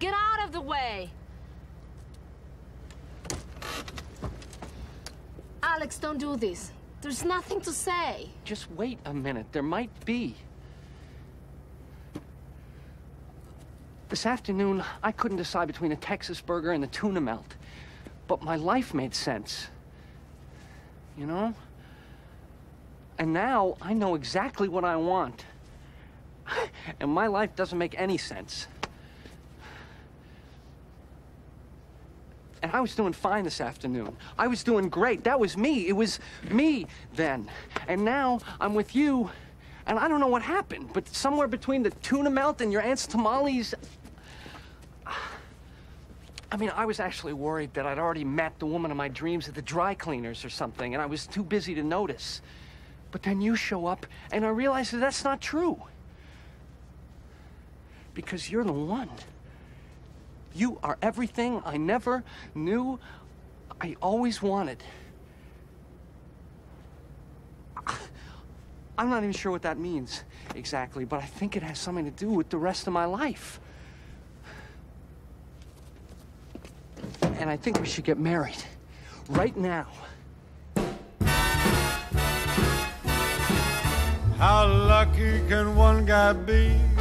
Get out of the way! Alex, don't do this. There's nothing to say. Just wait a minute. There might be. This afternoon, I couldn't decide between a Texas burger and the tuna melt. But my life made sense. You know? And now, I know exactly what I want. And my life doesn't make any sense. And I was doing fine this afternoon. I was doing great. That was me. It was me then. And now I'm with you, and I don't know what happened, but somewhere between the tuna melt and your aunt's tamales... I mean, I was actually worried that I'd already met the woman of my dreams at the dry cleaners or something, and I was too busy to notice. But then you show up, and I realized that that's not true. Because you're the one. You are everything I never knew I always wanted. I'm not even sure what that means exactly, but I think it has something to do with the rest of my life. And I think we should get married. Right now. How lucky can one guy be?